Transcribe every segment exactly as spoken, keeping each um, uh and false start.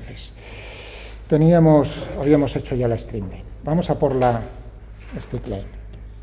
Entonces, teníamos, habíamos hecho ya la streamline. Vamos a por la streamline.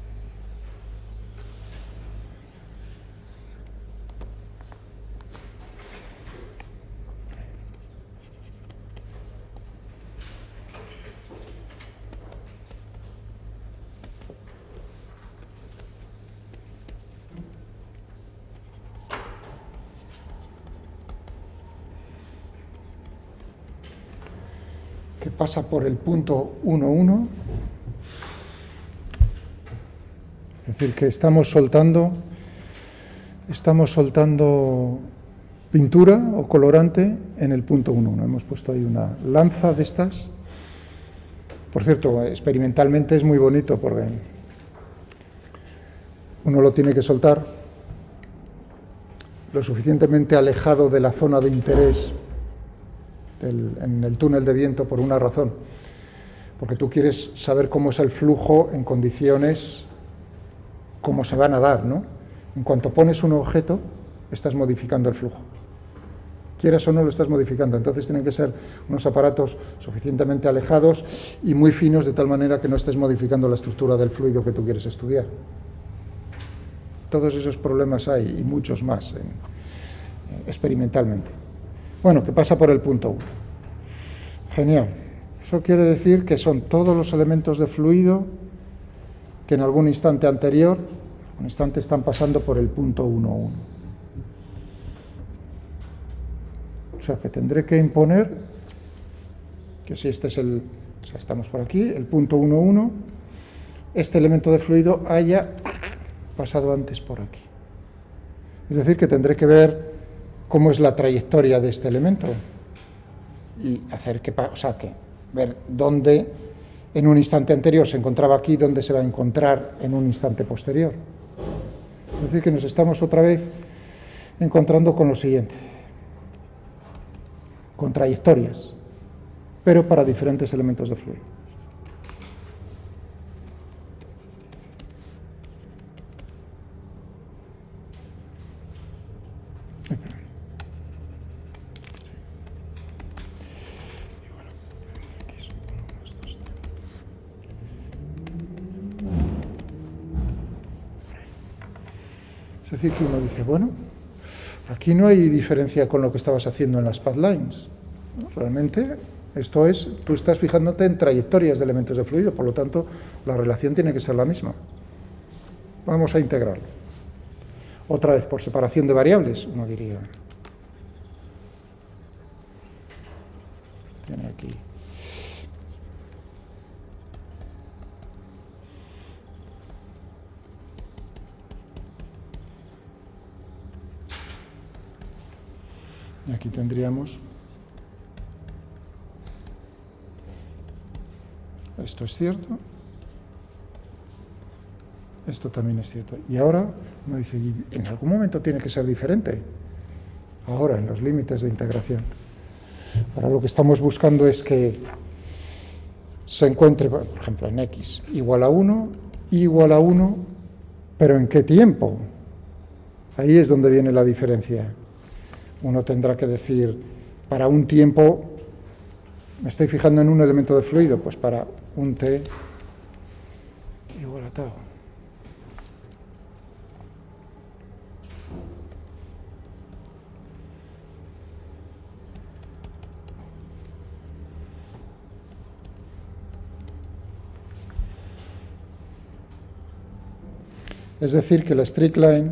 Que pasa por el punto uno uno, es decir, que estamos soltando, estamos soltando pintura o colorante en el punto uno uno. Hemos puesto ahí una lanza de estas. Por cierto, experimentalmente es muy bonito porque uno lo tiene que soltar lo suficientemente alejado de la zona de interés del, en el túnel de viento por una razón, porque tú quieres saber cómo es el flujo en condiciones, cómo se van a dar, ¿no? En cuanto pones un objeto, estás modificando el flujo. Quieras o no, lo estás modificando. Entonces tienen que ser unos aparatos suficientemente alejados y muy finos, de tal manera que no estés modificando la estructura del fluido que tú quieres estudiar. Todos esos problemas hay, y muchos más, en, experimentalmente. Bueno, que pasa por el punto uno. Genial. Eso quiere decir que son todos los elementos de fluido que en algún instante anterior, un instante, están pasando por el punto uno uno. O sea, que tendré que imponer que si este es el, o sea, estamos por aquí, el punto uno uno, este elemento de fluido haya pasado antes por aquí. Es decir, que tendré que ver cómo es la trayectoria de este elemento y hacer que, o sea, que ver dónde en un instante anterior se encontraba aquí, dónde se va a encontrar en un instante posterior. Es decir, que nos estamos otra vez encontrando con lo siguiente, con trayectorias, pero para diferentes elementos de fluido. Es decir, que uno dice, bueno, aquí no hay diferencia con lo que estabas haciendo en las pathlines. Realmente, esto es, tú estás fijándote en trayectorias de elementos de fluido, por lo tanto, la relación tiene que ser la misma. Vamos a integrarlo. Otra vez, por separación de variables, uno diría. Tiene aquí. Y aquí tendríamos, esto es cierto, esto también es cierto. Y ahora uno dice, en algún momento tiene que ser diferente, ahora en los límites de integración. Ahora lo que estamos buscando es que se encuentre, por ejemplo, en x igual a uno, igual a uno, pero ¿en qué tiempo? Ahí es donde viene la diferencia. Uno tendrá que decir, para un tiempo, me estoy fijando en un elemento de fluido, pues para un t igual a tau. Es decir, que la streamline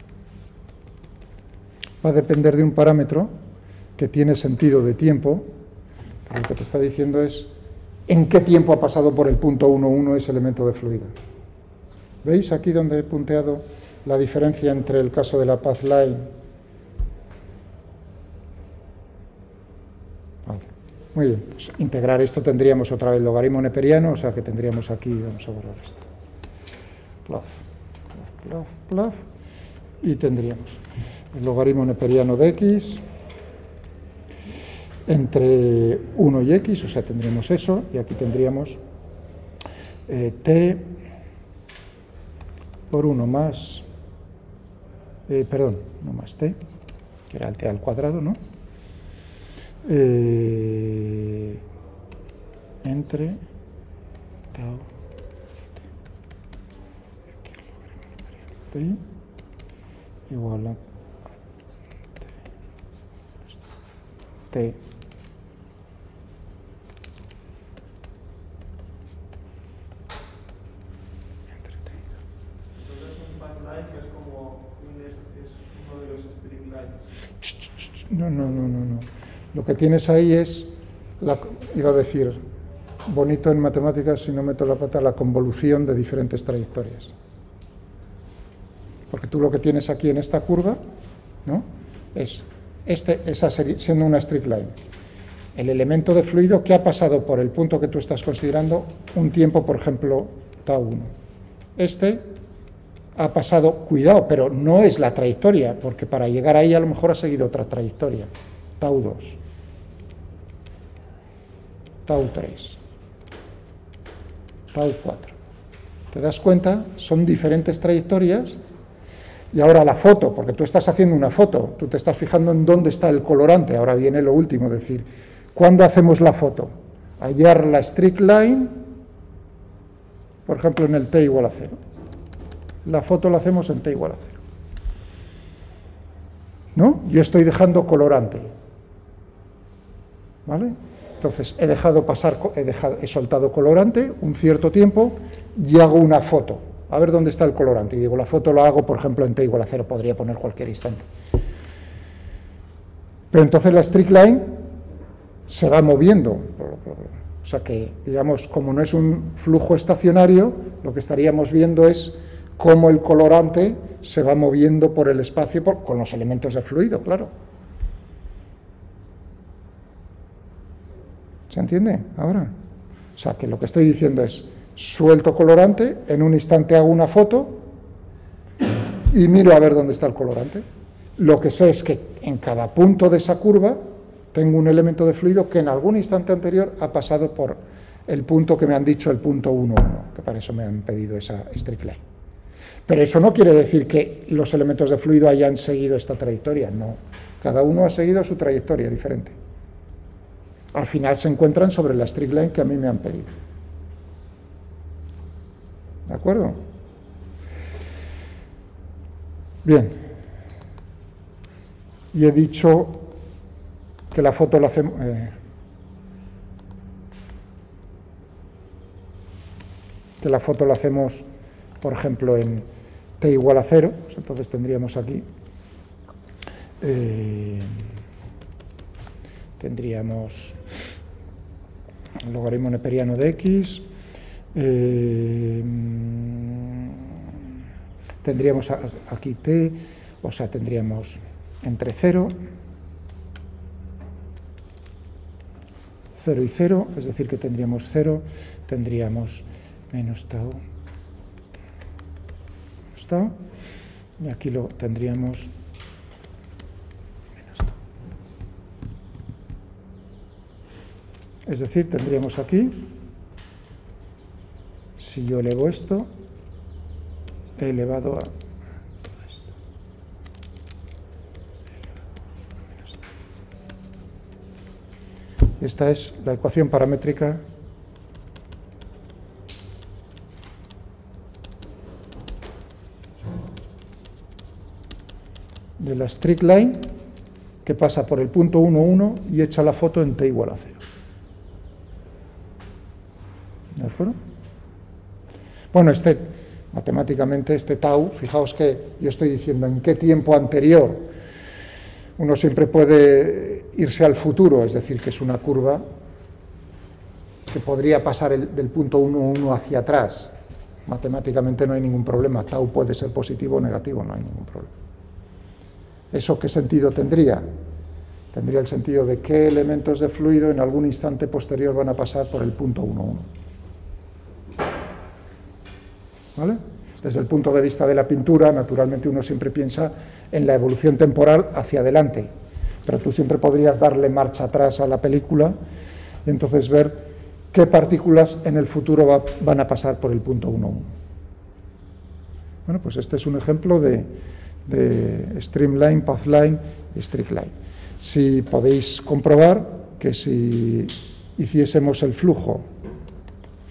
va a depender de un parámetro que tiene sentido de tiempo, pero lo que te está diciendo es en qué tiempo ha pasado por el punto uno uno ese elemento de fluido. ¿Veis aquí donde he punteado la diferencia entre el caso de la pathline? Vale. Muy bien, pues integrar esto tendríamos otra vez logaritmo neperiano, o sea que tendríamos aquí, vamos a borrar esto, plaf, plaf, plaf, y tendríamos el logaritmo neperiano de x entre uno y x, o sea, tendríamos eso, y aquí tendríamos eh, t por uno más, eh, perdón, uno más t, que era el t al cuadrado, ¿no? Eh, entre tau t igual a t. No, no, no, no, no. Lo que tienes ahí es, la, iba a decir, bonito en matemáticas, si no meto la pata, la convolución de diferentes trayectorias. Porque tú lo que tienes aquí en esta curva, ¿no?, es este, esa serie, siendo una straight line. El elemento de fluido que ha pasado por el punto que tú estás considerando un tiempo, por ejemplo, tau uno. Este ha pasado, cuidado, pero no es la trayectoria, porque para llegar ahí a lo mejor ha seguido otra trayectoria. Tau dos, tau tres, tau cuatro. ¿Te das cuenta? Son diferentes trayectorias. Y ahora la foto, porque tú estás haciendo una foto, tú te estás fijando en dónde está el colorante. Ahora viene lo último, es decir, ¿cuándo hacemos la foto? Hallar la straight line, por ejemplo, en el t igual a cero. La foto la hacemos en t igual a cero. ¿No? Yo estoy dejando colorante. ¿Vale? Entonces, he dejado pasar, he, dejado, he soltado colorante un cierto tiempo y hago una foto. A ver dónde está el colorante. Y digo, la foto la hago, por ejemplo, en t igual a cero. Podría poner cualquier instante. Pero entonces la straight line se va moviendo. O sea que, digamos, como no es un flujo estacionario, lo que estaríamos viendo es cómo el colorante se va moviendo por el espacio por, con los elementos de fluido, claro. ¿Se entiende ahora? O sea, que lo que estoy diciendo es, suelto colorante, en un instante hago una foto y miro a ver dónde está el colorante. Lo que sé es que en cada punto de esa curva tengo un elemento de fluido que en algún instante anterior ha pasado por el punto que me han dicho, el punto uno uno, que para eso me han pedido esa straight line. Pero eso no quiere decir que los elementos de fluido hayan seguido esta trayectoria, no. Cada uno ha seguido su trayectoria diferente. Al final se encuentran sobre la straight line que a mí me han pedido. ¿De acuerdo? Bien. Y he dicho que la foto la hacemos... Eh, que la foto la hacemos, por ejemplo, en t igual a cero, pues entonces tendríamos aquí, eh, tendríamos el logaritmo neperiano de x, eh, tendríamos aquí t, o sea, tendríamos entre cero, cero y cero, es decir, que tendríamos cero, tendríamos menos tau, menos tau, y aquí lo tendríamos menos tau. Es decir, tendríamos aquí, si yo elevo esto, he elevado a esto. Esta es la ecuación paramétrica de la straight line que pasa por el punto uno uno y echa la foto en t igual a cero. ¿De acuerdo? Bueno, este, matemáticamente, este tau, fijaos que yo estoy diciendo en qué tiempo anterior. Uno siempre puede irse al futuro, es decir, que es una curva que podría pasar el, del punto uno uno hacia atrás. Matemáticamente no hay ningún problema, tau puede ser positivo o negativo, no hay ningún problema. ¿Eso qué sentido tendría? Tendría el sentido de qué elementos de fluido en algún instante posterior van a pasar por el punto uno uno. ¿Vale? Desde el punto de vista de la pintura, naturalmente uno siempre piensa en la evolución temporal hacia adelante, pero tú siempre podrías darle marcha atrás a la película y entonces ver qué partículas en el futuro va, van a pasar por el punto uno uno. Bueno, pues este es un ejemplo de, de streamline, pathline y straight line. Si podéis comprobar que si hiciésemos el flujo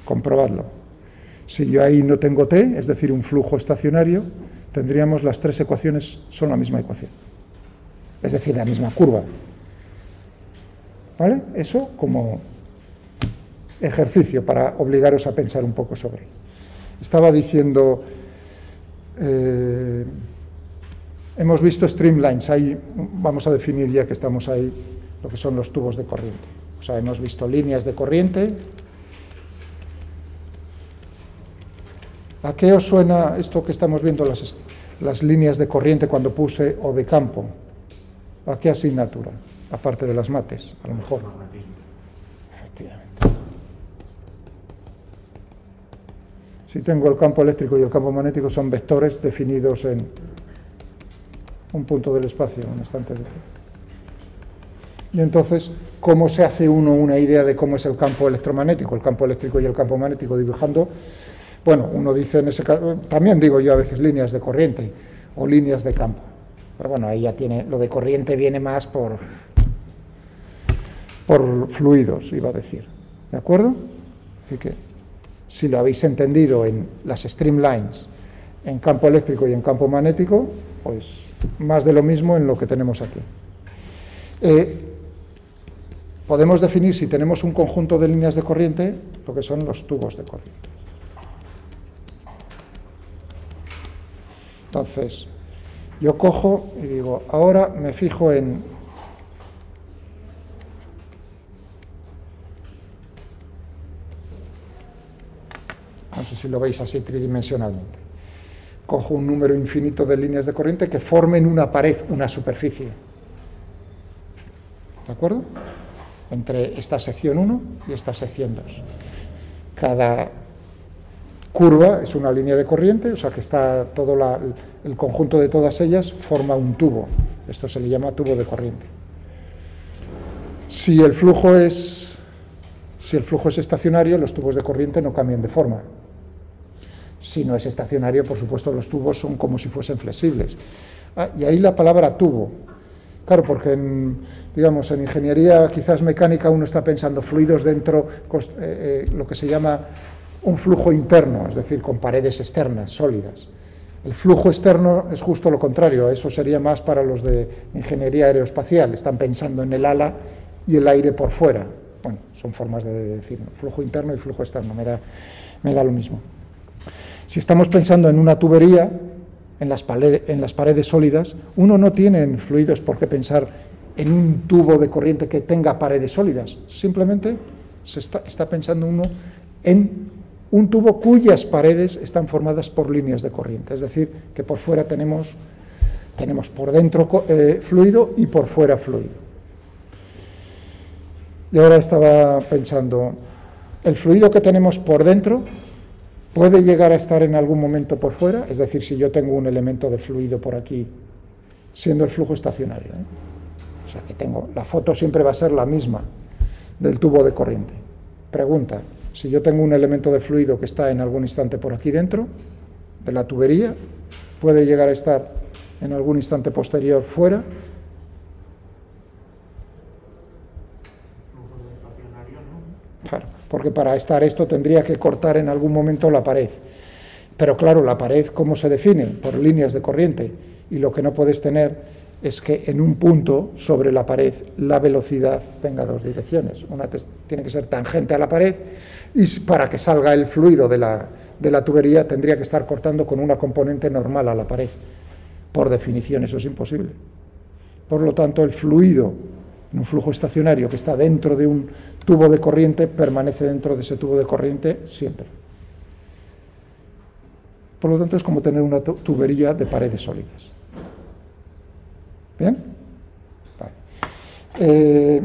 comprobadlo. Si yo ahí no tengo T, es decir, un flujo estacionario, tendríamos las tres ecuaciones, son la misma ecuación. Es decir, la misma curva. ¿Vale? Eso como ejercicio para obligaros a pensar un poco sobre ello. Estaba diciendo, eh, hemos visto streamlines, ahí vamos a definir ya que estamos ahí lo que son los tubos de corriente. O sea, hemos visto líneas de corriente. ¿A qué os suena esto que estamos viendo, las, las líneas de corriente cuando puse o de campo? ¿A qué asignatura? Aparte de las mates, a lo mejor. Efectivamente. Si tengo el campo eléctrico y el campo magnético, son vectores definidos en un punto del espacio, un instante de tiempo. Y entonces, ¿cómo se hace uno una idea de cómo es el campo electromagnético, el campo eléctrico y el campo magnético dibujando? Bueno, uno dice en ese caso, también digo yo a veces líneas de corriente o líneas de campo. Pero bueno, ahí ya tiene, lo de corriente viene más por, por fluidos, iba a decir. ¿De acuerdo? Así que, si lo habéis entendido en las streamlines, en campo eléctrico y en campo magnético, pues más de lo mismo en lo que tenemos aquí. Eh, podemos definir, si tenemos un conjunto de líneas de corriente, lo que son los tubos de corriente. Entonces, yo cojo y digo, ahora me fijo en no sé si lo veis así tridimensionalmente. Cojo un número infinito de líneas de corriente que formen una pared, una superficie. ¿De acuerdo? Entre esta sección uno y esta sección dos. Cada curva es una línea de corriente, o sea que está todo la, el conjunto de todas ellas forma un tubo. Esto se le llama tubo de corriente. Si el flujo es, si el flujo es estacionario, los tubos de corriente no cambian de forma. Si no es estacionario, por supuesto, los tubos son como si fuesen flexibles. Ah, y ahí la palabra tubo. Claro, porque en, digamos, en ingeniería quizás mecánica uno está pensando fluidos dentro, eh, eh, lo que se llama un flujo interno, es decir, con paredes externas, sólidas. El flujo externo es justo lo contrario, eso sería más para los de ingeniería aeroespacial, están pensando en el ala y el aire por fuera. Bueno, son formas de decir, flujo interno y flujo externo, me da, me da lo mismo. Si estamos pensando en una tubería, en las, en las paredes sólidas, uno no tiene en fluidos por qué pensar en un tubo de corriente que tenga paredes sólidas, simplemente se está, está pensando uno en un tubo cuyas paredes están formadas por líneas de corriente, es decir, que por fuera tenemos, tenemos por dentro eh, fluido y por fuera fluido. Y ahora estaba pensando, el fluido que tenemos por dentro puede llegar a estar en algún momento por fuera, es decir, si yo tengo un elemento de fluido por aquí, siendo el flujo estacionario, ¿eh? O sea que tengo, la foto siempre va a ser la misma del tubo de corriente. Pregunta, si yo tengo un elemento de fluido que está en algún instante por aquí dentro, de la tubería, puede llegar a estar en algún instante posterior fuera. Claro, porque para estar esto tendría que cortar en algún momento la pared. Pero claro, la pared, ¿cómo se define? Por líneas de corriente. Y lo que no puedes tener es que en un punto sobre la pared la velocidad tenga dos direcciones. Una tiene que ser tangente a la pared y para que salga el fluido de la, de la tubería tendría que estar cortando con una componente normal a la pared. Por definición eso es imposible. Por lo tanto, el fluido en un flujo estacionario que está dentro de un tubo de corriente permanece dentro de ese tubo de corriente siempre. Por lo tanto, es como tener una tubería de paredes sólidas. ¿Bien? Vale. Eh,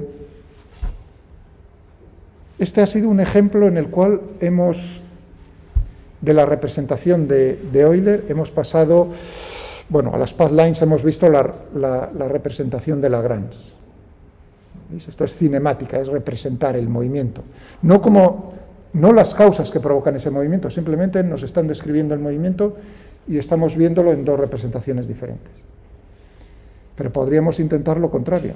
este ha sido un ejemplo en el cual hemos, de la representación de, de Euler, hemos pasado, bueno, a las path lines hemos visto la, la, la representación de Lagrange. ¿Veis? Esto es cinemática, es representar el movimiento. No como, no las causas que provocan ese movimiento, simplemente nos están describiendo el movimiento y estamos viéndolo en dos representaciones diferentes. Pero podríamos intentar lo contrario.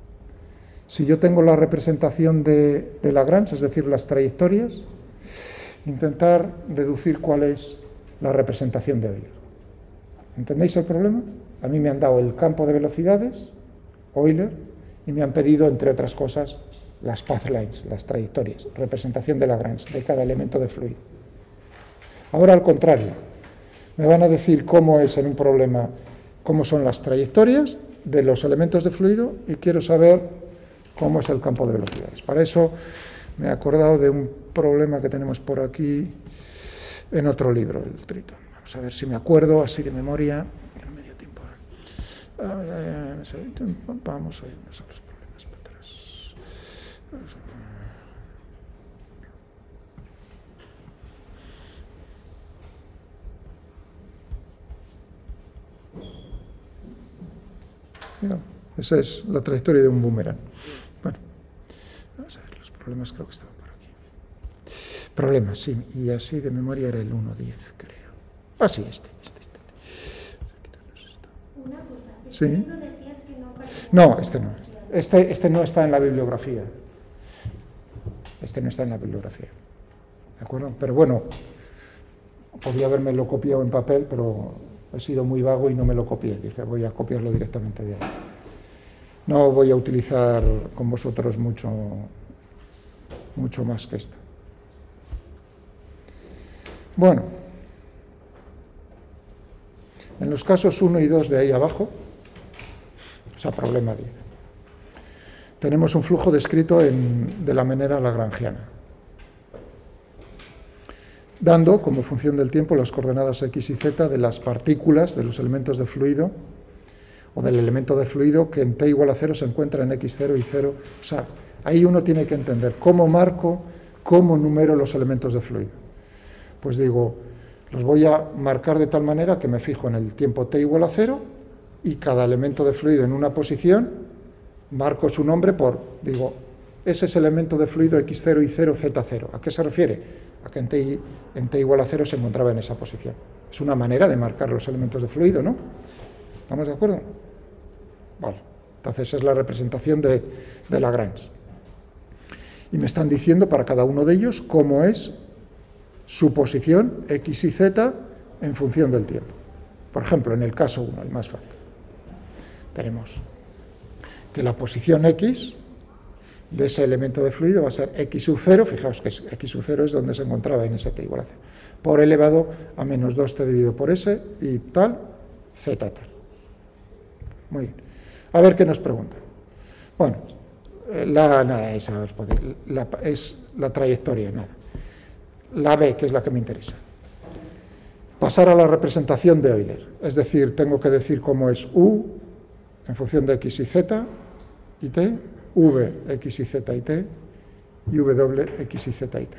Si yo tengo la representación de, de Lagrange, es decir, las trayectorias, intentar deducir cuál es la representación de Euler. ¿Entendéis el problema? A mí me han dado el campo de velocidades, Euler, y me han pedido, entre otras cosas, las path lines, las trayectorias, representación de Lagrange, de cada elemento de fluido. Ahora, al contrario, me van a decir cómo es en un problema, cómo son las trayectorias de los elementos de fluido, y quiero saber cómo es el campo de velocidades. Para eso me he acordado de un problema que tenemos por aquí en otro libro, el Triton. Vamos a ver si me acuerdo así de memoria. Que no me dio tiempo. Vamos a irnos a los problemas para atrás. Mira, esa es la trayectoria de un boomerang. Bueno, vamos a ver, los problemas creo que estaban por aquí. Problemas, sí, y así de memoria era el uno diez, creo. Ah, sí, este, este, este. Una cosa, ¿este sí. libro decías que no parecía? No, este no. Este, este no está en la bibliografía. Este no está en la bibliografía. ¿De acuerdo? Pero bueno, podría haberme lo copiado en papel, pero he sido muy vago y no me lo copié. Dije, voy a copiarlo directamente de ahí. No voy a utilizar con vosotros mucho, mucho más que esto. Bueno, en los casos uno y dos de ahí abajo, o sea, problema diez, tenemos un flujo descrito en, de la manera lagrangiana, dando como función del tiempo las coordenadas x y z de las partículas de los elementos de fluido, o del elemento de fluido que en t igual a cero se encuentra en x cero y cero. O sea, ahí uno tiene que entender cómo marco, cómo numero los elementos de fluido. Pues digo, los voy a marcar de tal manera que me fijo en el tiempo t igual a cero y cada elemento de fluido en una posición, marco su nombre por, digo, ese es el elemento de fluido x cero y cero, z cero. ¿A qué se refiere? A que en t, en t igual a cero se encontraba en esa posición. Es una manera de marcar los elementos de fluido, ¿no? ¿Estamos de acuerdo? Vale, entonces es la representación de, de Lagrange. Y me están diciendo para cada uno de ellos cómo es su posición x y z en función del tiempo. Por ejemplo, en el caso uno, el más fácil, tenemos que la posición x de ese elemento de fluido va a ser x sub cero, fijaos que x sub cero es donde se encontraba en ese t igual a cero, por elevado a menos dos t dividido por s y tal, z tal. Muy bien. A ver qué nos preguntan. Bueno, la, nada, esa la, es la trayectoria, nada. La B, que es la que me interesa. Pasar a la representación de Euler. Es decir, tengo que decir cómo es U en función de x y z y t, v, x y z y t, y w, x y z y t.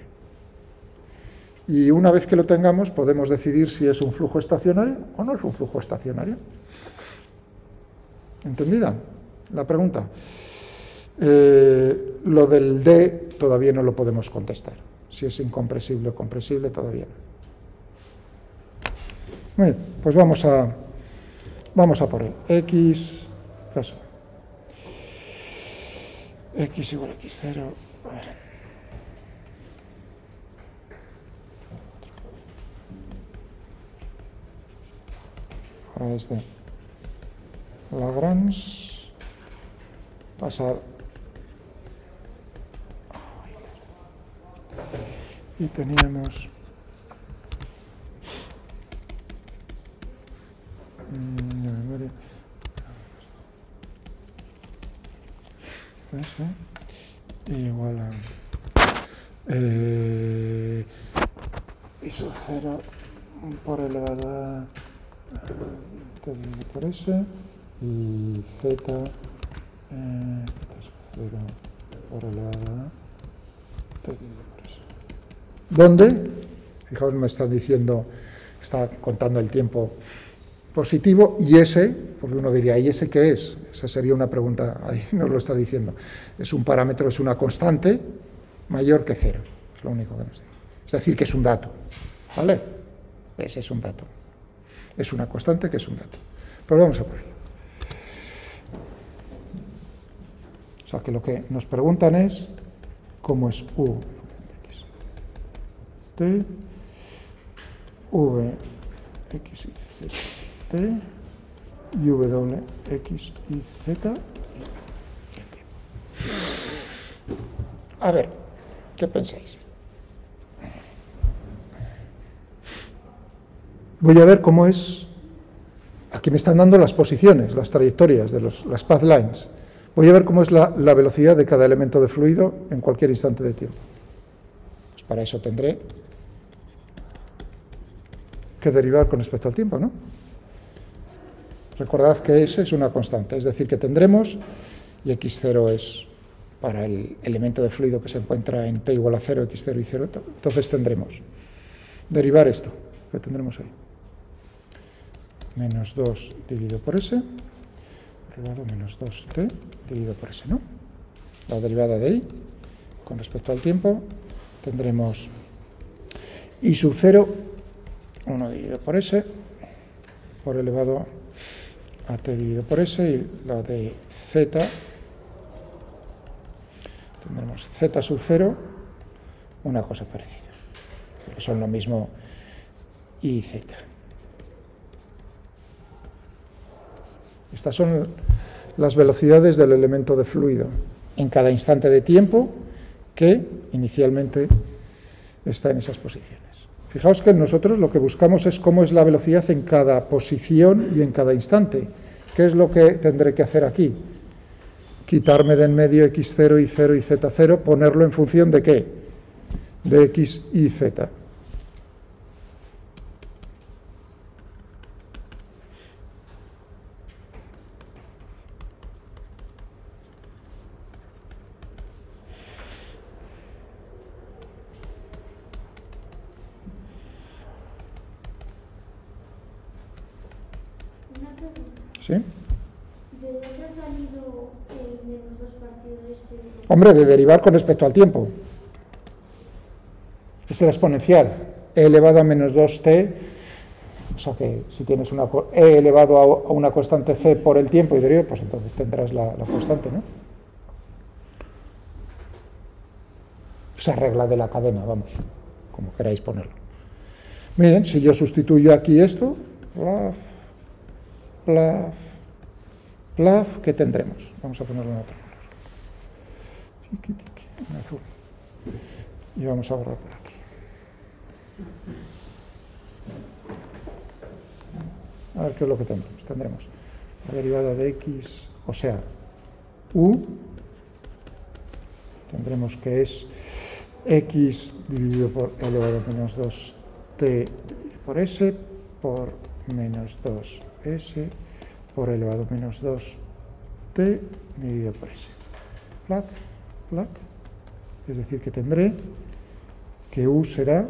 Y una vez que lo tengamos, podemos decidir si es un flujo estacionario o no es un flujo estacionario. ¿Entendida la pregunta? Eh, lo del D todavía no lo podemos contestar. Si es incompresible o compresible, todavía no. Muy bien, pues vamos a, vamos a por él. X, caso. X igual a x cero. Ahora es de Lagrange pasar y teníamos la memoria igual a eh, y sub cero por elevado a por S y Z eh, cero por elevado a por S. ¿Dónde? Fijaos, me está diciendo, está contando el tiempo positivo, y ese, porque uno diría, ¿y ese qué es? Esa sería una pregunta, ahí nos lo está diciendo. Es un parámetro, es una constante mayor que cero, es lo único que nos dice. Es decir, que es un dato, ¿vale? Ese es un dato. Es una constante que es un dato. Pero vamos a por ello. O sea, que lo que nos preguntan es cómo es U. t, v, x, y, z, t, y w, x, y, z. A ver, ¿qué pensáis? Voy a ver cómo es. Aquí me están dando las posiciones, las trayectorias, de los, las path lines. Voy a ver cómo es la, la velocidad de cada elemento de fluido en cualquier instante de tiempo. Pues para eso tendré que derivar con respecto al tiempo, ¿no? Recordad que S es una constante, es decir, que tendremos, y x cero es para el elemento de fluido que se encuentra en t igual a cero, x cero y cero, entonces tendremos derivar esto, que tendremos ahí. Menos dos dividido por S, elevado a menos dos t dividido por S, ¿no? La derivada de ahí, con respecto al tiempo, tendremos y sub cero, uno dividido por S, por elevado a t dividido por S, y la de z, tendremos z sub cero, una cosa parecida. Son lo mismo y z. Estas son las velocidades del elemento de fluido en cada instante de tiempo que inicialmente está en esas posiciones. Fijaos que nosotros lo que buscamos es cómo es la velocidad en cada posición y en cada instante. ¿Qué es lo que tendré que hacer aquí? Quitarme de en medio x cero, y cero y z cero, ponerlo en función de ¿qué? De x y z. Una pregunta. ¿Sí? ¿De dónde ha salido el menos dos partido ese? Hombre, de derivar con respecto al tiempo. Es la exponencial. E elevado a menos dos t, o sea que si tienes una e elevado a una constante c por el tiempo y deriva, pues entonces tendrás la, la constante, ¿no? Esa regla de la cadena, vamos, como queráis ponerlo. Bien, si yo sustituyo aquí esto, plaf, plaf, plaf, ¿qué tendremos? Vamos a ponerlo en otro color. En azul. Y vamos a borrar por aquí. A ver qué es lo que tendremos. Tendremos la derivada de x, o sea, u, tendremos que es x dividido por e elevado a menos dos t por s por menos dos s por e elevado a menos dos t dividido por s. Plac, plac. Es decir, que tendré que u será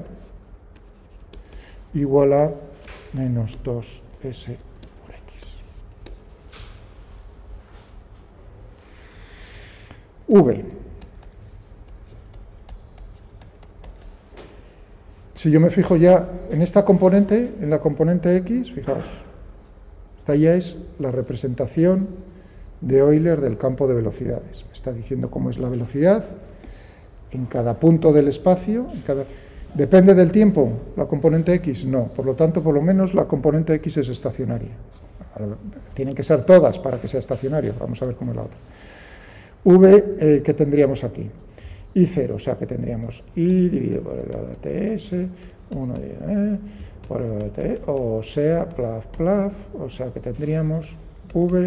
igual a menos dos s por x. V. Si yo me fijo ya en esta componente, en la componente x, fijaos, esta ya es la representación de Euler del campo de velocidades. Me está diciendo cómo es la velocidad en cada punto del espacio. En cada... ¿Depende del tiempo la componente x? No. Por lo tanto, por lo menos la componente x es estacionaria. Tienen que ser todas para que sea estacionario. Vamos a ver cómo es la otra. V, eh, ¿qué tendríamos aquí? Y cero, o sea que tendríamos i dividido por elevado a ts, uno dividido por elevado a t, o sea, plaf, plaf, o sea que tendríamos v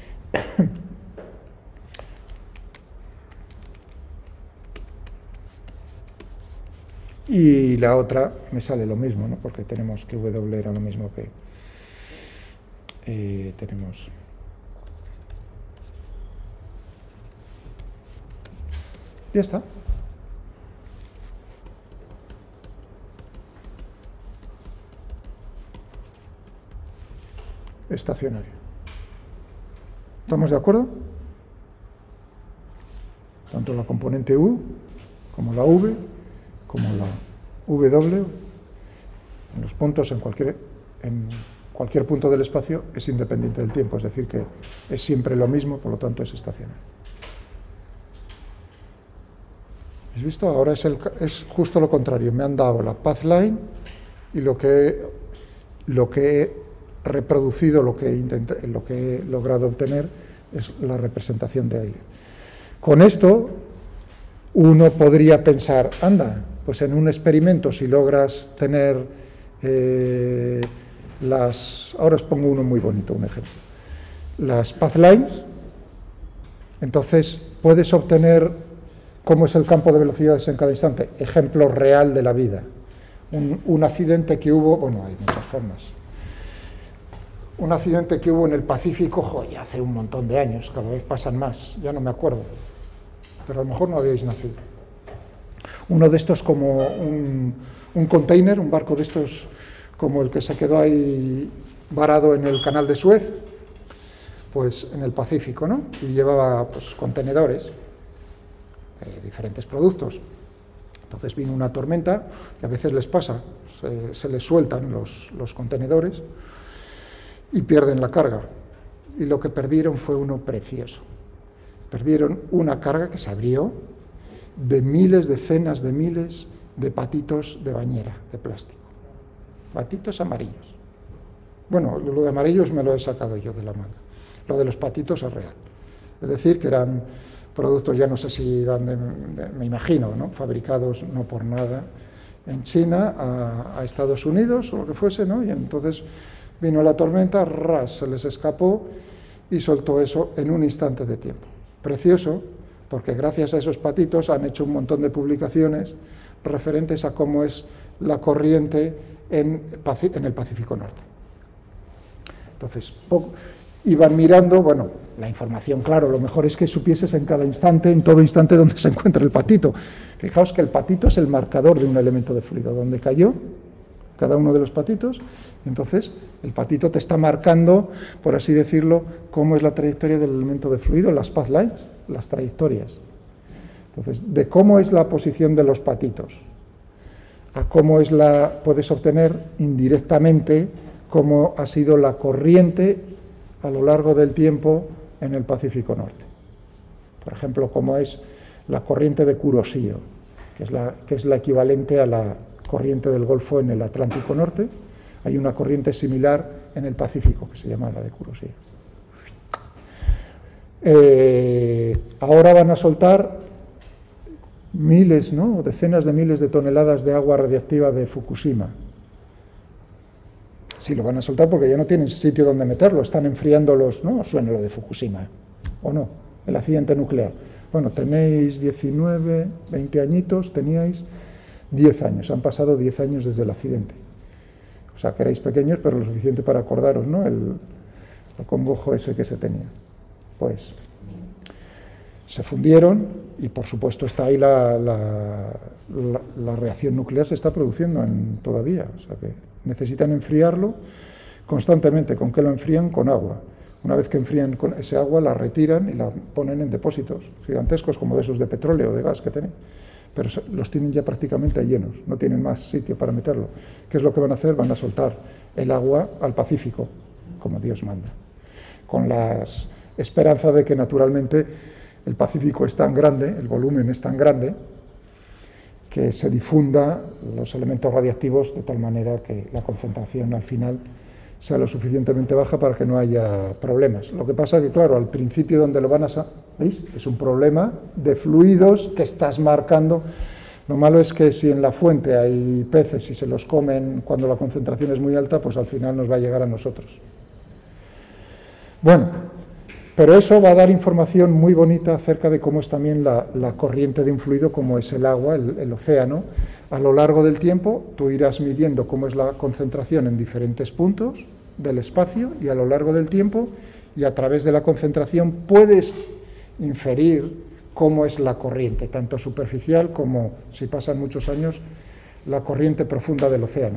y la otra me sale lo mismo, ¿no? Porque tenemos que w era lo mismo que eh, tenemos ya está. Estacionario. ¿Estamos de acuerdo? Tanto la componente u como la v como la w en los puntos en cualquier en cualquier punto del espacio es independiente del tiempo, es decir que es siempre lo mismo, por lo tanto es estacionario. ¿Habéis visto? Ahora es, el, es justo lo contrario, me han dado la path line y lo que, lo que he reproducido, lo que, intenté, lo que he logrado obtener es la representación de aire. Con esto uno podría pensar, anda, pues en un experimento si logras tener eh, las, ahora os pongo uno muy bonito, un ejemplo, las path lines, entonces puedes obtener cómo es el campo de velocidades en cada instante, ejemplo real de la vida, un, un accidente que hubo, bueno, hay muchas formas, un accidente que hubo en el Pacífico, jo, ya hace un montón de años, cada vez pasan más, ya no me acuerdo, pero a lo mejor no habíais nacido. Uno de estos como un, un container, un barco de estos como el que se quedó ahí varado en el canal de Suez, pues en el Pacífico, ¿no? Y llevaba pues contenedores, eh, diferentes productos. Entonces vino una tormenta, que a veces les pasa, se, se les sueltan los, los contenedores y pierden la carga. Y lo que perdieron fue uno precioso. Perdieron una carga que se abrió de miles, decenas de miles de patitos de bañera, de plástico. Patitos amarillos. Bueno, lo de amarillos me lo he sacado yo de la manga. Lo de los patitos es real. Es decir, que eran productos, ya no sé si iban, de, de, me imagino, ¿no? Fabricados no por nada en China a, a Estados Unidos o lo que fuese, ¿no? Y entonces vino la tormenta, ras, se les escapó y soltó eso en un instante de tiempo. Precioso, porque gracias a esos patitos han hecho un montón de publicaciones referentes a cómo es la corriente en, en el Pacífico Norte. Entonces, poco, iban mirando, bueno, la información, claro, lo mejor es que supieses en cada instante, en todo instante, dónde se encuentra el patito. Fijaos que el patito es el marcador de un elemento de fluido, donde cayó cada uno de los patitos, entonces el patito te está marcando, por así decirlo, cómo es la trayectoria del elemento de fluido, las path lines, las trayectorias. Entonces, de cómo es la posición de los patitos, a cómo es la, puedes obtener indirectamente cómo ha sido la corriente a lo largo del tiempo en el Pacífico Norte. Por ejemplo, cómo es la corriente de Kuroshio, que es la, que es la equivalente a la corriente del Golfo en el Atlántico Norte. Hay una corriente similar en el Pacífico, que se llama la de Kuroshio. Eh, ahora van a soltar miles, ¿no? Decenas de miles de toneladas de agua radiactiva de Fukushima. Sí, lo van a soltar porque ya no tienen sitio donde meterlo, están enfriándolos, ¿no? Os suena lo de Fukushima, ¿o no? El accidente nuclear. Bueno, tenéis diecinueve, veinte añitos, teníais diez años, han pasado diez años desde el accidente. O sea, que erais pequeños, pero lo suficiente para acordaros, ¿no? El, el congojo ese que se tenía. Pues se fundieron y, por supuesto, está ahí la, la, la, la reacción nuclear se está produciendo en, todavía. O sea, que necesitan enfriarlo constantemente. ¿Con qué lo enfrían? Con agua. Una vez que enfrían con ese agua, la retiran y la ponen en depósitos gigantescos, como de esos de petróleo o de gas que tienen. Pero los tienen ya prácticamente llenos, no tienen más sitio para meterlo. ¿Qué es lo que van a hacer? Van a soltar el agua al Pacífico, como Dios manda, con la esperanza de que naturalmente el Pacífico es tan grande, el volumen es tan grande, que se difunda los elementos radiactivos de tal manera que la concentración al final sea lo suficientemente baja para que no haya problemas. Lo que pasa es que, claro, al principio donde lo van a... ¿Veis? Es un problema de fluidos que estás marcando. Lo malo es que si en la fuente hay peces y se los comen cuando la concentración es muy alta, pues al final nos va a llegar a nosotros. Bueno, pero eso va a dar información muy bonita acerca de cómo es también la, la corriente de un fluido, como es el agua, el, el océano. A lo largo del tiempo tú irás midiendo cómo es la concentración en diferentes puntos del espacio y a lo largo del tiempo, y a través de la concentración puedes inferir cómo es la corriente, tanto superficial como, si pasan muchos años, la corriente profunda del océano.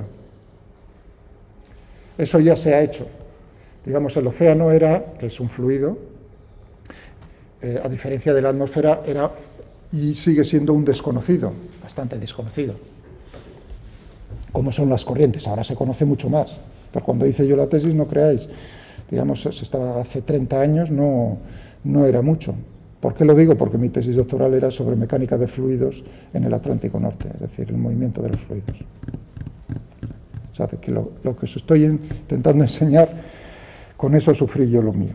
Eso ya se ha hecho. Digamos, el océano era, que es un fluido, eh, a diferencia de la atmósfera, era y sigue siendo un desconocido, bastante desconocido. ¿Cómo son las corrientes? Ahora se conoce mucho más. Pero cuando hice yo la tesis, no creáis, digamos, se estaba hace treinta años, no, no era mucho. ¿Por qué lo digo? Porque mi tesis doctoral era sobre mecánica de fluidos en el Atlántico Norte, es decir, el movimiento de los fluidos. O sea, que lo, lo que os estoy intentando enseñar, con eso sufrí yo lo mío.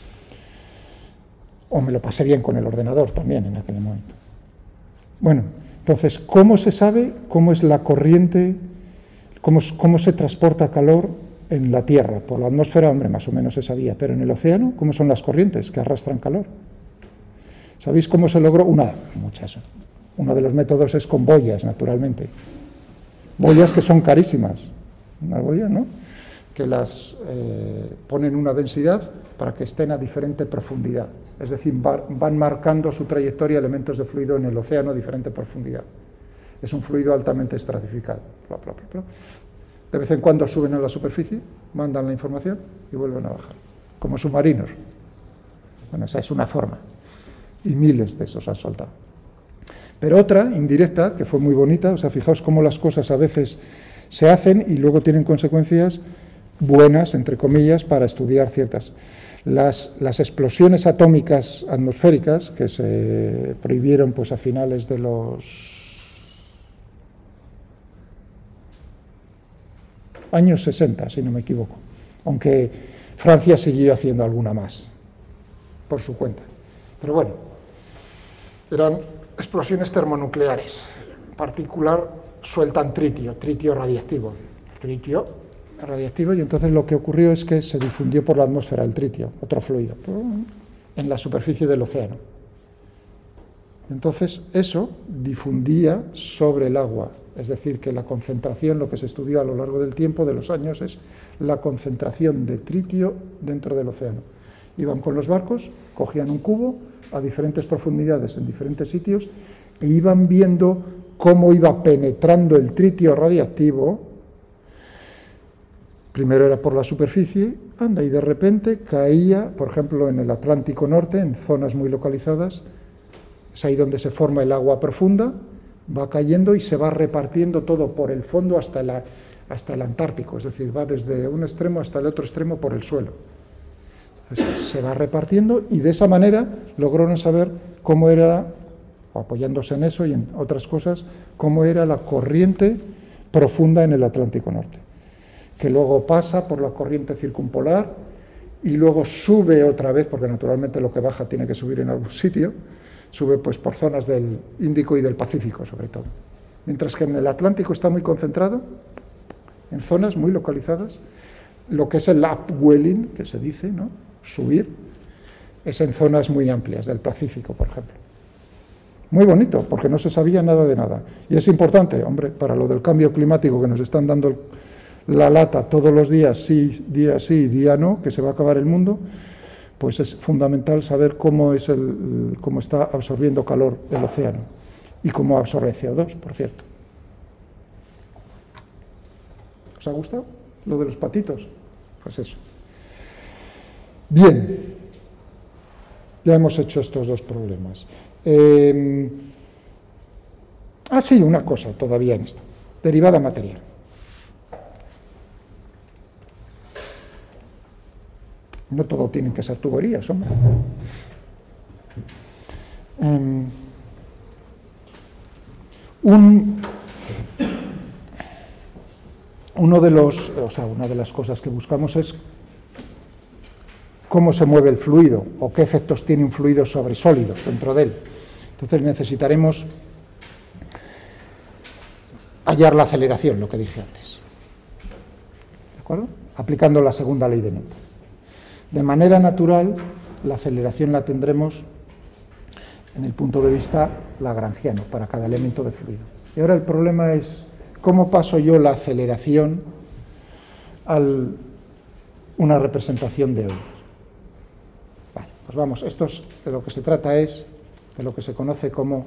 O me lo pasé bien con el ordenador también en aquel momento. Bueno, entonces, ¿cómo se sabe cómo es la corriente, cómo, cómo se transporta calor en la Tierra? Por la atmósfera, hombre, más o menos se sabía, pero en el océano, ¿cómo son las corrientes que arrastran calor? ¿Sabéis cómo se logró? Una, muchas. Uno de los métodos es con boyas, naturalmente. Boyas que son carísimas. Unas boyas, ¿no? Que las eh, ponen una densidad para que estén a diferente profundidad. Es decir, va, van marcando su trayectoria elementos de fluido en el océano a diferente profundidad. Es un fluido altamente estratificado. Bla, bla, bla, bla. De vez en cuando suben a la superficie, mandan la información y vuelven a bajar. Como submarinos. Bueno, esa es una forma. Y miles de esos han soltado. Pero otra, indirecta, que fue muy bonita, o sea, fijaos cómo las cosas a veces se hacen y luego tienen consecuencias buenas, entre comillas, para estudiar ciertas. Las, las explosiones atómicas atmosféricas, que se prohibieron pues, a finales de los años sesenta, si no me equivoco, aunque Francia siguió haciendo alguna más, por su cuenta. Pero bueno, eran explosiones termonucleares, en particular sueltan tritio, tritio radiactivo, tritio radiactivo, y entonces lo que ocurrió es que se difundió por la atmósfera el tritio, otro fluido, en la superficie del océano. Entonces eso difundía sobre el agua, es decir, que la concentración, lo que se estudió a lo largo del tiempo, de los años, es la concentración de tritio dentro del océano. Iban con los barcos, cogían un cubo a diferentes profundidades en diferentes sitios e iban viendo cómo iba penetrando el tritio radiactivo. Primero era por la superficie, anda, y de repente caía, por ejemplo, en el Atlántico Norte, en zonas muy localizadas, es ahí donde se forma el agua profunda, va cayendo y se va repartiendo todo por el fondo hasta, la, hasta el Antártico, es decir, va desde un extremo hasta el otro extremo por el suelo. Entonces, se va repartiendo y de esa manera lograron saber cómo era, apoyándose en eso y en otras cosas, cómo era la corriente profunda en el Atlántico Norte, que luego pasa por la corriente circumpolar y luego sube otra vez, porque naturalmente lo que baja tiene que subir en algún sitio, sube pues por zonas del Índico y del Pacífico sobre todo. Mientras que en el Atlántico está muy concentrado, en zonas muy localizadas, lo que es el upwelling, que se dice, ¿no? Subir, es en zonas muy amplias del Pacífico, por ejemplo. Muy bonito, porque no se sabía nada de nada. Y es importante, hombre, para lo del cambio climático que nos están dando el, la lata todos los días, sí, día sí, día no, que se va a acabar el mundo, pues es fundamental saber cómo, es el, cómo está absorbiendo calor el océano y cómo absorbe C O dos, por cierto. ¿Os ha gustado lo de los patitos? Pues eso. Bien, ya hemos hecho estos dos problemas. Eh, ah, sí, una cosa todavía en esto. Derivada material. No todo tienen que ser tuberías, hombre. Eh, un, uno de los, o sea, una de las cosas que buscamos es cómo se mueve el fluido o qué efectos tiene un fluido sobre sólidos dentro de él. Entonces necesitaremos hallar la aceleración, lo que dije antes. ¿De acuerdo? Aplicando la segunda ley de Newton. De manera natural, la aceleración la tendremos en el punto de vista lagrangiano para cada elemento de fluido. Y ahora el problema es cómo paso yo la aceleración a una representación de hoy. Vale, pues vamos, esto es, de lo que se trata es de lo que se conoce como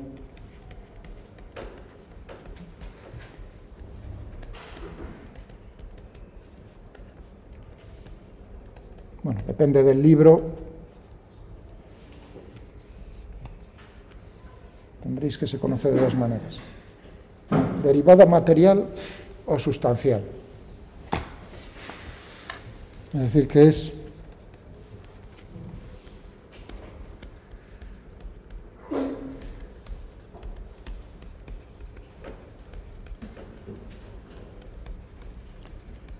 bueno, depende del libro, tendréis que se conoce de dos maneras: derivada material o sustancial. Es decir, que es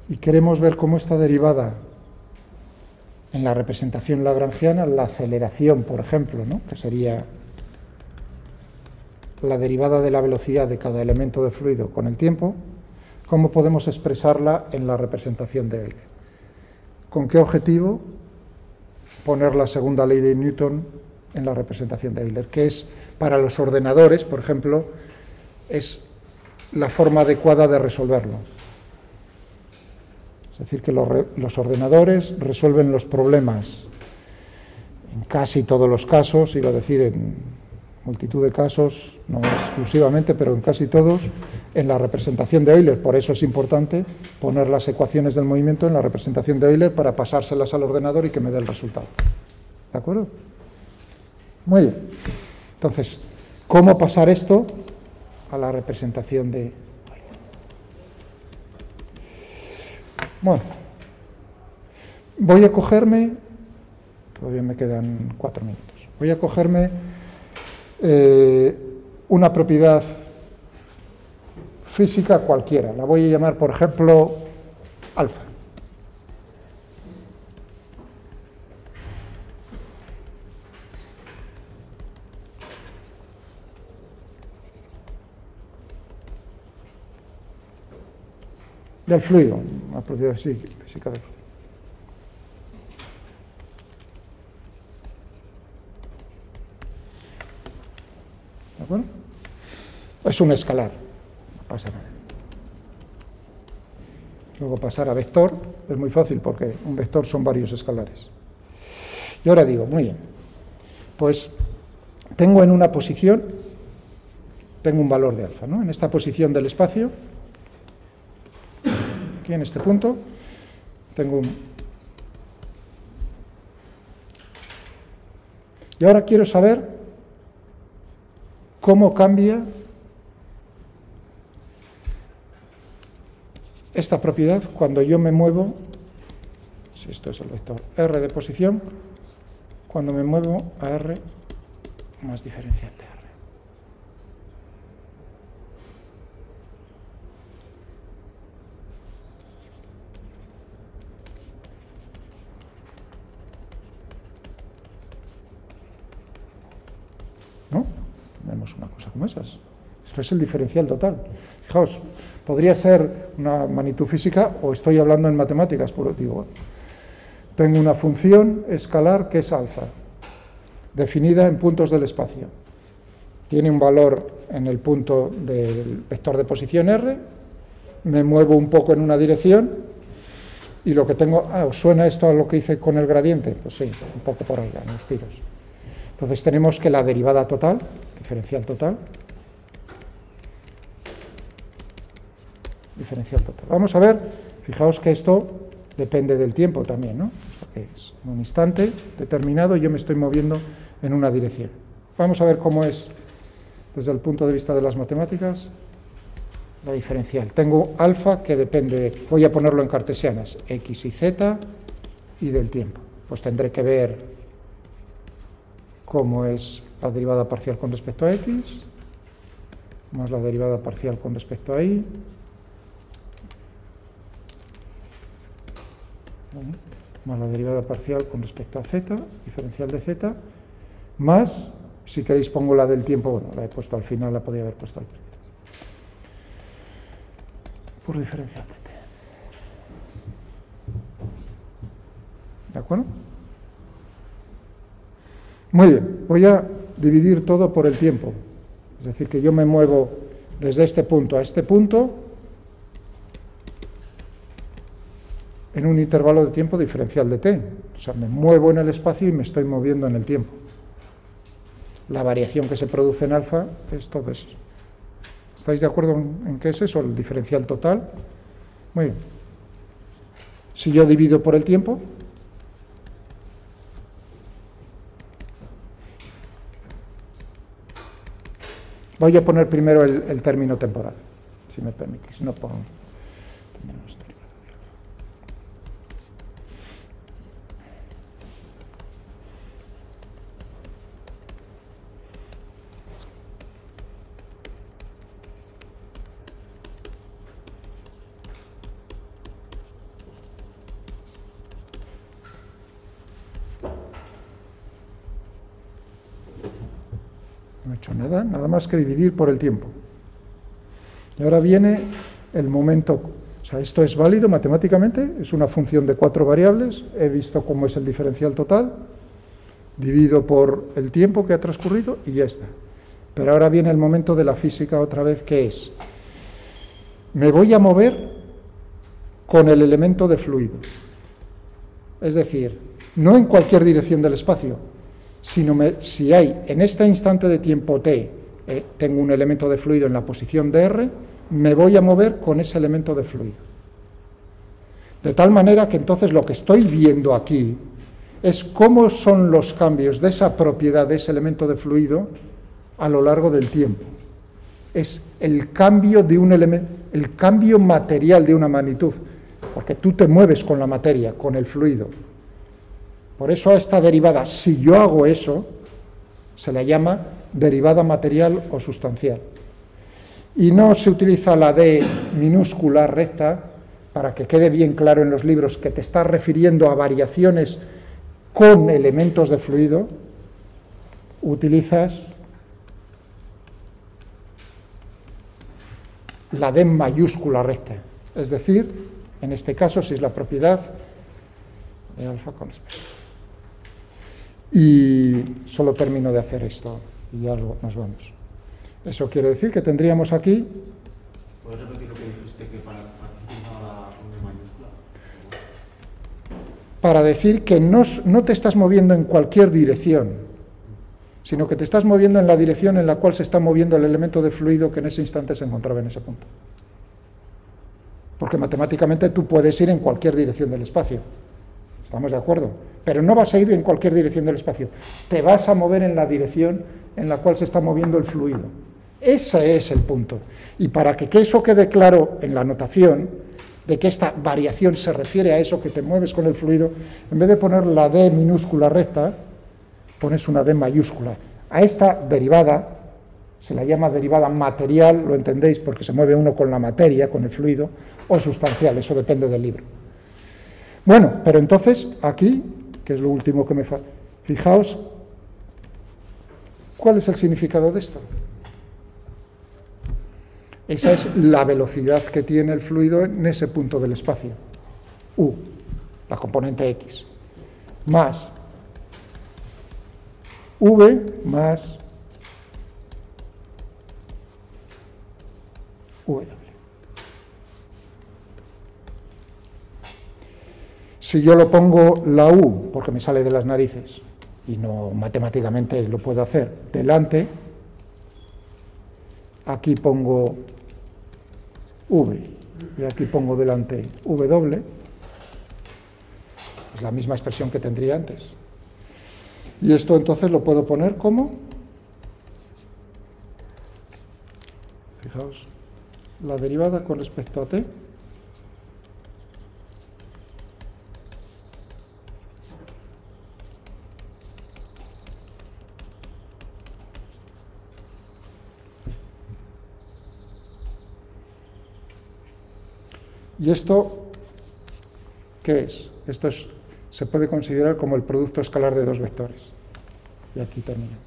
y queremos ver cómo está derivada en la representación lagrangiana la aceleración, por ejemplo, ¿no?, que sería la derivada de la velocidad de cada elemento de fluido con el tiempo, ¿cómo podemos expresarla en la representación de Euler? ¿Con qué objetivo poner la segunda ley de Newton en la representación de Euler? Que es, para los ordenadores, por ejemplo, es la forma adecuada de resolverlo. Es decir, que los, los ordenadores resuelven los problemas en casi todos los casos, iba a decir en multitud de casos, no exclusivamente, pero en casi todos, en la representación de Euler. Por eso es importante poner las ecuaciones del movimiento en la representación de Euler para pasárselas al ordenador y que me dé el resultado. ¿De acuerdo? Muy bien. Entonces, ¿cómo pasar esto a la representación de Euler? Bueno, voy a cogerme, todavía me quedan cuatro minutos, voy a cogerme eh, una propiedad física cualquiera, la voy a llamar, por ejemplo, alfa. Del fluido, una propiedad física del fluido. ¿De acuerdo? Es un escalar, no pasa nada. Luego pasar a vector es muy fácil porque un vector son varios escalares. Y ahora digo, muy bien, pues tengo en una posición, tengo un valor de alfa, ¿no? En esta posición del espacio, aquí en este punto, tengo un... Y ahora quiero saber cómo cambia esta propiedad cuando yo me muevo, si esto es el vector R de posición, cuando me muevo a R más diferencial de R. ¿No? Tenemos una cosa como esas. Esto es el diferencial total. Fijaos, podría ser una magnitud física o estoy hablando en matemáticas, por digo. Tengo una función escalar que es alfa, definida en puntos del espacio. Tiene un valor en el punto del vector de posición R, me muevo un poco en una dirección y lo que tengo... Ah, ¿os suena esto a lo que hice con el gradiente? Pues sí, un poco por ahí, en los tiros. Entonces tenemos que la derivada total, diferencial total, diferencial total. Vamos a ver, fijaos que esto depende del tiempo también, ¿no? O sea, que es en un instante determinado yo me estoy moviendo en una dirección. Vamos a ver cómo es, desde el punto de vista de las matemáticas, la diferencial. Tengo alfa que depende, voy a ponerlo en cartesianas, x y z, y del tiempo. Pues tendré que ver cómo es la derivada parcial con respecto a x, más la derivada parcial con respecto a y, más la derivada parcial con respecto a z, diferencial de z, más, si queréis pongo la del tiempo, bueno, la he puesto al final, la podía haber puesto al principio, por diferencial de t. ¿De acuerdo? Muy bien, voy a dividir todo por el tiempo, es decir, que yo me muevo desde este punto a este punto en un intervalo de tiempo diferencial de t, o sea, me muevo en el espacio y me estoy moviendo en el tiempo. La variación que se produce en alfa es todo eso. ¿Estáis de acuerdo en qué es eso? El diferencial total. Muy bien. Si yo divido por el tiempo, voy a poner primero el, el término temporal, si me permitís. No pongo. hecho nada, nada más que dividir por el tiempo. Y ahora viene el momento, o sea, esto es válido matemáticamente, es una función de cuatro variables, he visto cómo es el diferencial total, divido por el tiempo que ha transcurrido y ya está. Pero ahora viene el momento de la física otra vez, que es, me voy a mover con el elemento de fluido. Es decir, no en cualquier dirección del espacio, sino me, si hay en este instante de tiempo t, eh, tengo un elemento de fluido en la posición de R, me voy a mover con ese elemento de fluido. De tal manera que entonces lo que estoy viendo aquí es cómo son los cambios de esa propiedad, de ese elemento de fluido, a lo largo del tiempo. Es el cambio de un elemento, el cambio material de una magnitud, porque tú te mueves con la materia, con el fluido. Por eso a esta derivada, si yo hago eso, se la llama derivada material o sustancial. Y no se utiliza la D minúscula recta, para que quede bien claro en los libros que te estás refiriendo a variaciones con elementos de fluido, utilizas la D mayúscula recta. Es decir, en este caso, si es la propiedad de alfa con espectro. Y solo termino de hacer esto y ya lo, nos vamos. Eso quiere decir que tendríamos aquí... ¿Puedes repetir lo que dijiste que para participar la D mayúscula? Para decir que no, no te estás moviendo en cualquier dirección, sino que te estás moviendo en la dirección en la cual se está moviendo el elemento de fluido que en ese instante se encontraba en ese punto. Porque matemáticamente tú puedes ir en cualquier dirección del espacio. ¿Estamos de acuerdo? Pero no vas a ir en cualquier dirección del espacio. Te vas a mover en la dirección en la cual se está moviendo el fluido. Ese es el punto. Y para que eso quede claro en la notación, de que esta variación se refiere a eso que te mueves con el fluido, en vez de poner la D minúscula recta, pones una D mayúscula. A esta derivada, se la llama derivada material, lo entendéis, porque se mueve uno con la materia, con el fluido, o sustancial, eso depende del libro. Bueno, pero entonces, aquí, que es lo último que me falta, fijaos, ¿cuál es el significado de esto? Esa es la velocidad que tiene el fluido en ese punto del espacio, U, la componente X, más V más W. Si yo lo pongo la U, porque me sale de las narices, y no matemáticamente lo puedo hacer, delante, aquí pongo V, y aquí pongo delante W, es la misma expresión que tendría antes. Y esto entonces lo puedo poner como, fijaos, la derivada con respecto a t, ¿y esto qué es? Esto es, se puede considerar como el producto escalar de dos vectores. Y aquí terminamos.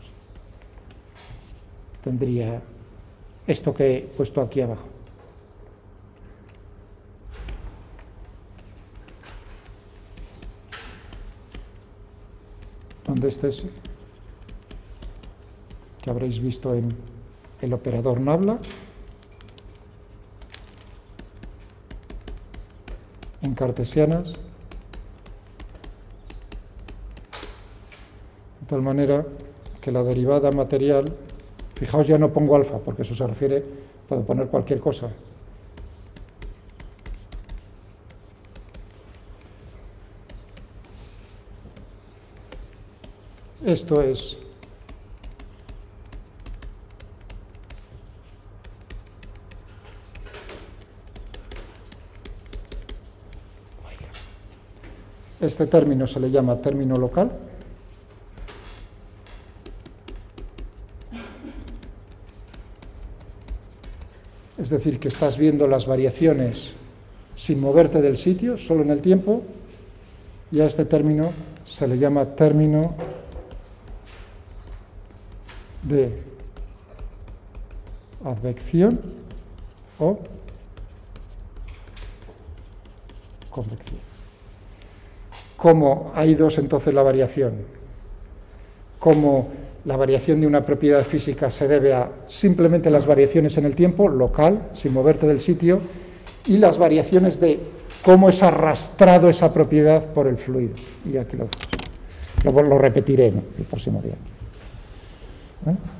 Tendría esto que he puesto aquí abajo. Donde este es, que habréis visto en el operador Nabla, en cartesianas, de tal manera que la derivada material, fijaos, ya no pongo alfa, porque eso se refiere, puedo poner cualquier cosa. Esto es este término se le llama término local. Es decir, que estás viendo las variaciones sin moverte del sitio, solo en el tiempo, y a este término se le llama término de advección o convección. ¿Cómo hay dos entonces la variación? ¿Cómo la variación de una propiedad física se debe a simplemente las variaciones en el tiempo, local, sin moverte del sitio, y las variaciones de cómo es arrastrado esa propiedad por el fluido? Y aquí lo, lo, lo repetiré, ¿no?, el próximo día. ¿Eh?